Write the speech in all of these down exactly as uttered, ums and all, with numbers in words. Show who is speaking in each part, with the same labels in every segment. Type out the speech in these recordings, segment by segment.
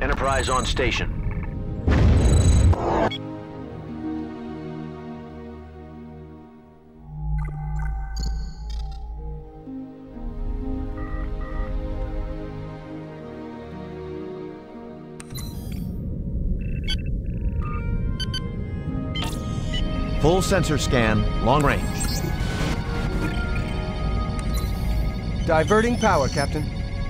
Speaker 1: Enterprise on station.
Speaker 2: Full sensor scan, long range.
Speaker 3: Diverting power, Captain.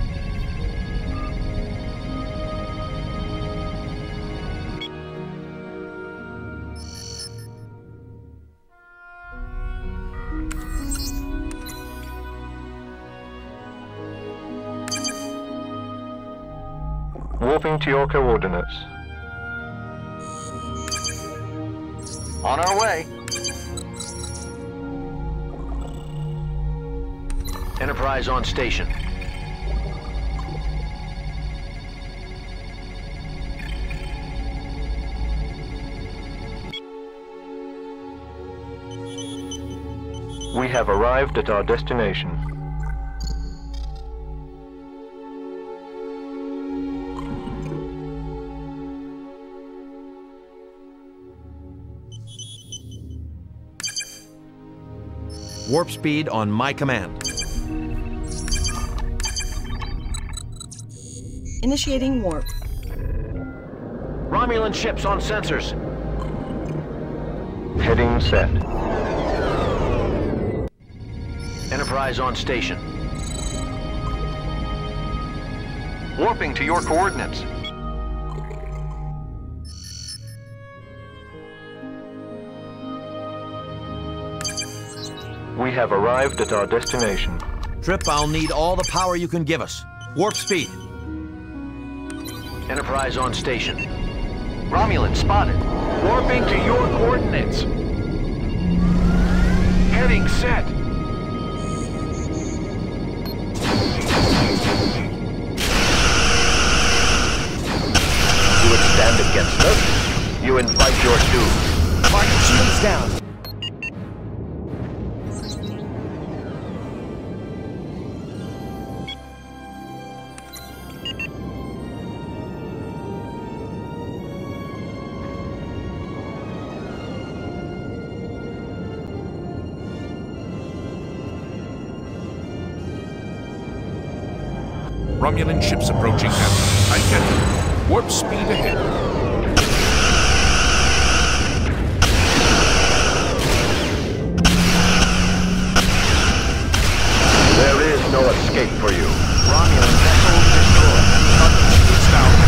Speaker 4: Warping to your coordinates.
Speaker 1: On our way. Enterprise on station.
Speaker 4: We have arrived at our destination.
Speaker 2: Warp speed on my command.
Speaker 5: Initiating warp.
Speaker 1: Romulan ships on sensors.
Speaker 4: Heading set.
Speaker 1: Enterprise on station. Warping to your coordinates.
Speaker 4: We have arrived at our destination.
Speaker 2: Trip, I'll need all the power you can give us. Warp speed.
Speaker 1: Enterprise on station. Romulan spotted. Warping to your coordinates. Heading set.
Speaker 4: You would stand against us? You invite your doom.
Speaker 3: Mark, shields down.
Speaker 6: Romulan ships approaching, Captain. I get it. Warp speed ahead.
Speaker 4: There is no escape for you.
Speaker 1: Romulan vessel destroyed.
Speaker 6: It's down.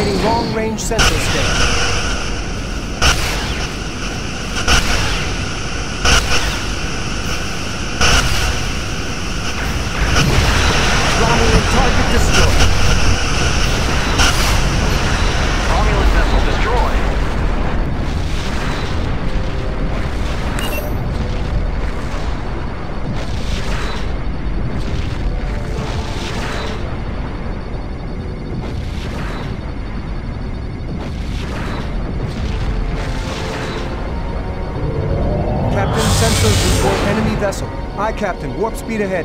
Speaker 3: Initiating long-range sensor scan. Romulan target destroyed.
Speaker 1: Romulan vessel destroyed.
Speaker 3: Captain, sensors report enemy vessel. Aye, Captain. Warp speed ahead.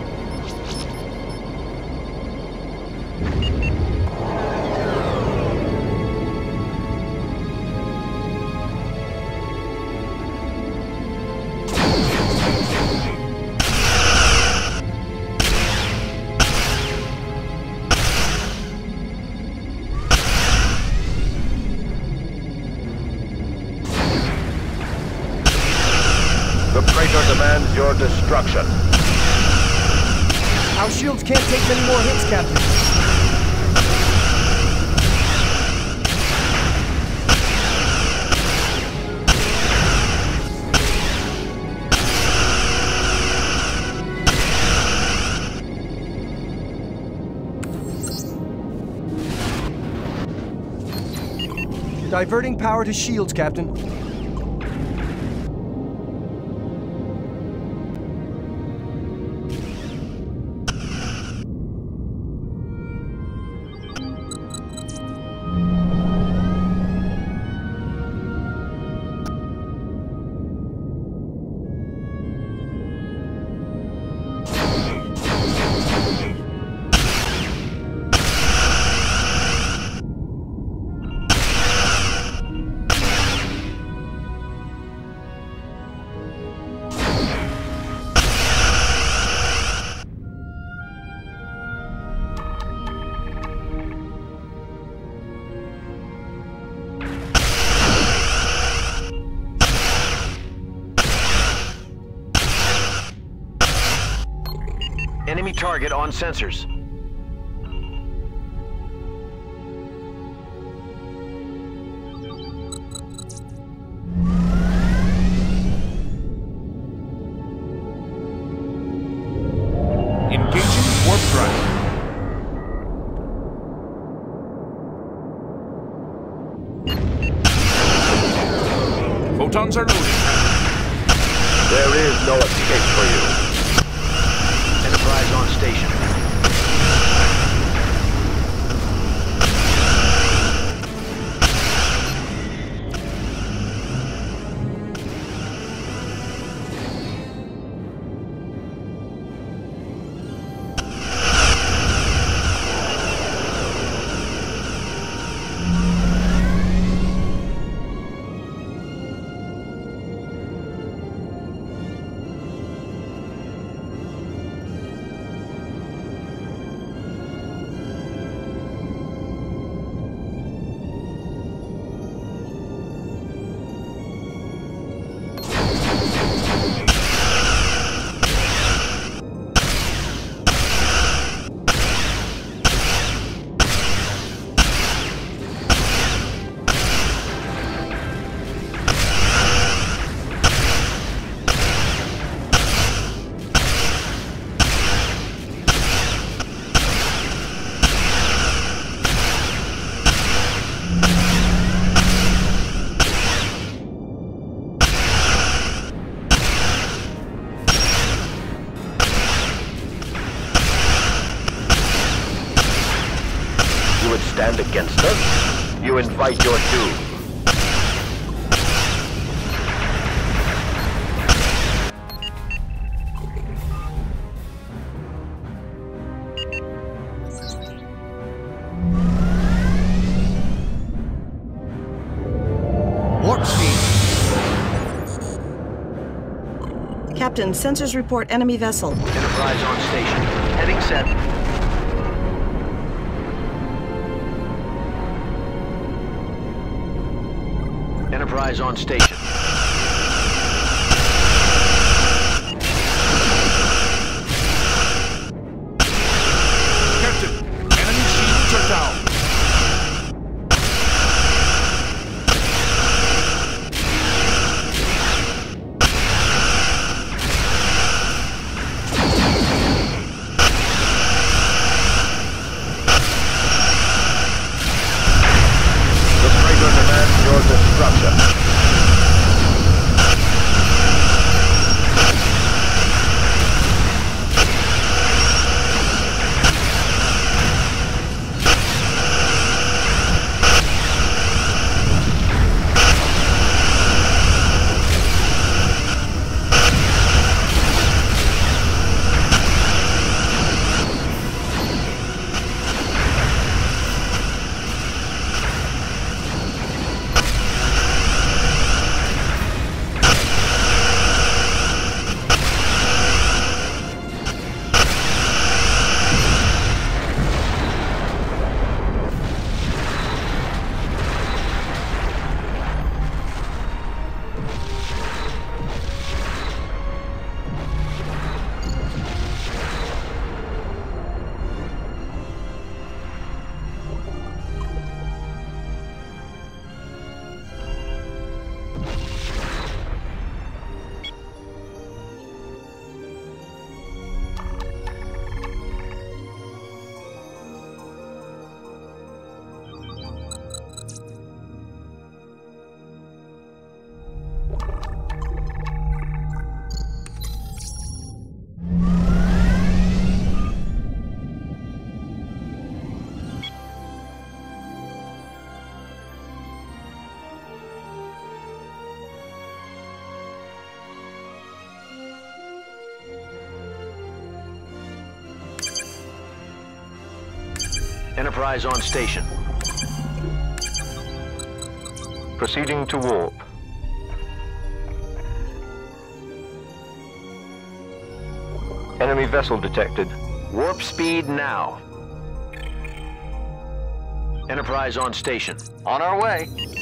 Speaker 4: The Praetor demands your destruction.
Speaker 3: Our shields can't take many more hits, Captain. Diverting power to shields, Captain.
Speaker 1: Enemy target on sensors.
Speaker 6: Engaging warp drive. Photons are loaded.
Speaker 4: There is no escape for you.
Speaker 1: Enterprise on station.
Speaker 4: You would stand against us? You invite your doom.
Speaker 2: Warp speed.
Speaker 5: Captain, sensors report enemy vessel.
Speaker 1: Enterprise on station. Heading set. Enterprise on station.
Speaker 6: Captain, enemy shields are down.
Speaker 4: structure.
Speaker 1: Enterprise on station.
Speaker 4: Proceeding to warp. Enemy vessel detected.
Speaker 1: Warp speed now. Enterprise on station. On our way.